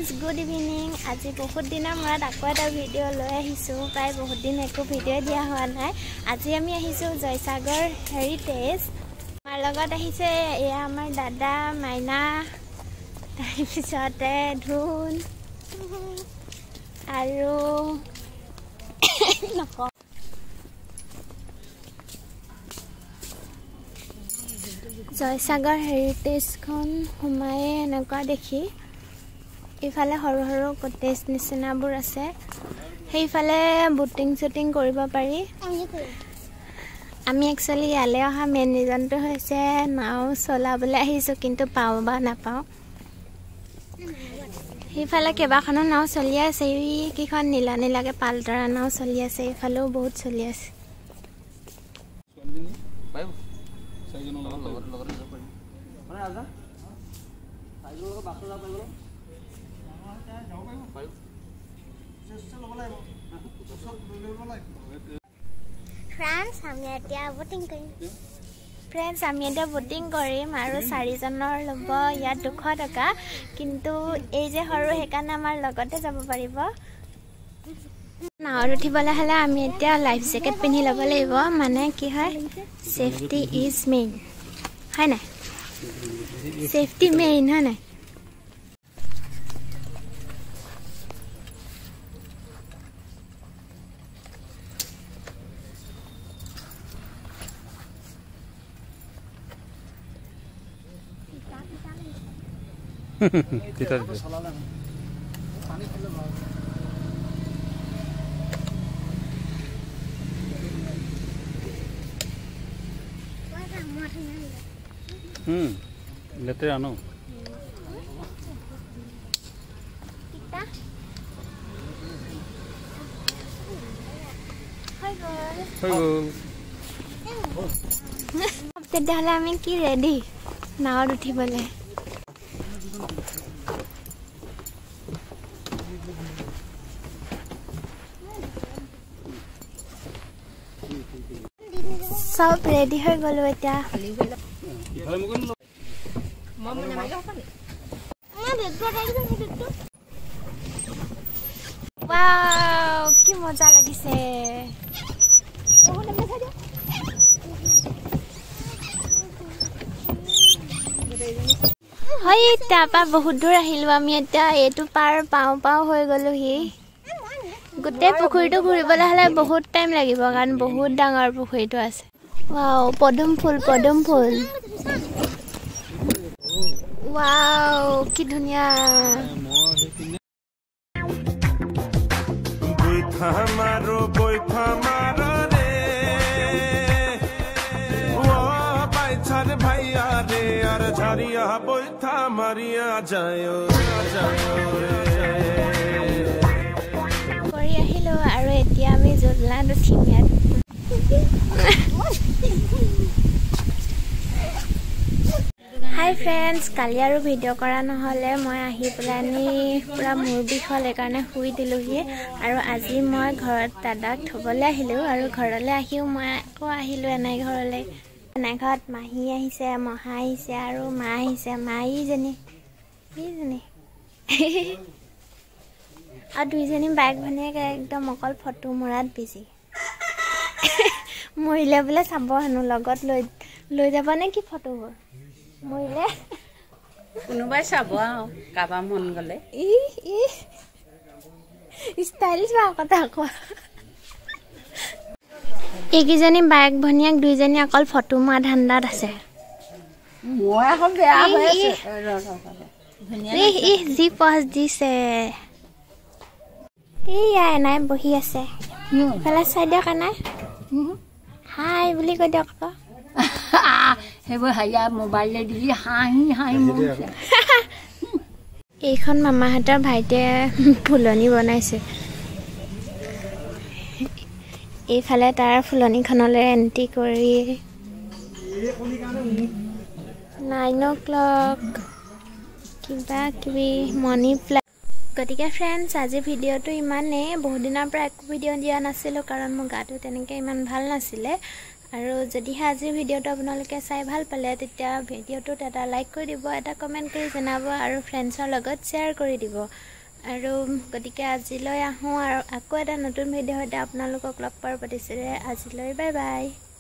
Friends good evening आज बहुत दिन मूर्त आको एटा भिडिओ लै प्राय बहुत दिन एक भिडिओ दिया हुआ ना आज आमी जयसागर हेरिटेज आमार लगत एया आमार दादा माइना तारपिछते धुन आरो जयसागर हेरिटेज सोमाए एनेकुवा देखि इफाले हरु हरु कटेज निचिनाबुर आछे हेइफाले बोटिंग शूटिंग करिब पारि आमी एक्चुअली याले अहा मेन रिजनটো হৈছে नाव चलाबले आहिसु किन्तु पाउ बा नापाउ हेइफाले केबाखनो नाव चलि আছে किखन नीला नीलाके पालतरा नाव चलि আছে इफालेও बहुत चलि আছে फ्रेंड्स आमी एटा बोटिंग करिम आरो 4 जनर लब या 200 टका किन्तु ए जे हरु हेकाने आमार लगते যাব পাৰিব नावर उठिबले हले आमी एटा लाइफ जैकेट पिनि लब লাগিব माने की है सेफ्टी इज मेन है ना सेफ्टी मेन है ना लेते आनो तेতিয়াह'লে আমি কি ৰেডি নাৱত উঠিবলে सब रेडी হৈ গলো এতিয়া वाव की मजा লাগিছে হয় তাপা বহুত দূৰ আহিলো আমি এটা এটো পাৰ পাও পাও হৈ গলো হি গুটে পুখুৰীটো ঘুৰিবলৈ হলে বহুত টাইম লাগিব কাৰণ বহুত ডাঙৰ পুখুৰীটো আছে वाव पदुम फूल वाव की दुनिया रे वो पाइछर भैया रे यार झरिया बोइथा मरिया जायो কৰি আহিলো আৰু এতিয়া আমি জুলনাত উঠিম ইয়াত हाय फ्रेंड्स काली आरो भिडिओ करा নহলে মই আহি প্লানি পুরা মুৰ বিষ হল কাৰণে শুই দিলোহি আৰু আজি মই ঘৰত দাদাক থবলে আহিলো আৰু ঘৰলে আহিও মই আকৌ আহিলো এনাই ঘৰলে এনাই ঘৰত মাহী আহিছে মহা আহিছে আৰু মা আহিছে মাই জনী আৰু দুইজনী বাইক ভনিয়াকে একদম অকল ফটো মৰাত বিজি মৰিলে বলে চাব হनु লগত লৈ যাব নে কি ফটোবোৰ মৰিলে কোনোবাই চাব কাবা মন গলে ষ্টাইলিশ বা কথা কোৱা একিজনী বাইক ভনিয়াক দুইজনী অকল ফটো মা ধান্দাত আছে মই এখন বেয়া হৈ আছে জি পজ দিছে এই নাই বহি আছে ফেলা চাই দিয়ক নাই হাই বুলি কৈ দিয়ক আকৌ হেবো হায়া মোবাইল দিলি হাঁহি হাঁহি মৰিছে এইখন মামাহঁতৰ ভাইটিয়ে ফুলনি বনাইছে এইফালে তাৰ ফুলনিখনলৈ এন্ট্ৰি কৰি 9 o'clock কিবা কিবি মনি প্লান গতিকে ফ্ৰেন্ডছ আজি ভিডিঅ'টো ইমানেই বহুত দিনৰ পৰা একো ভিডিঅ' দিয়া নাছিলোঁ কাৰণ মোৰ গাটো তেনেকৈ ইমান ভাল নাছিলে আৰু যদিহে আজিৰ ভিডিঅ'টো আপোনালোকে চাই ভাল পালে তেতিয়া ভিডিঅ'টোত এটা লাইক কৰি দিব, এটা কমেণ্ট কৰি জনাব আৰু ফ্ৰেণ্ডছৰ লগত শ্বেয়াৰ কৰি দিব। আৰু গতিকে আজিলৈ আহোঁ আৰু আকৌ এটা নতুন ভিডিঅ' সৈতে আপোনালোকক লগ পোৱাৰ প্ৰতিশ্ৰুতিৰে আজিলৈ বাই বাই।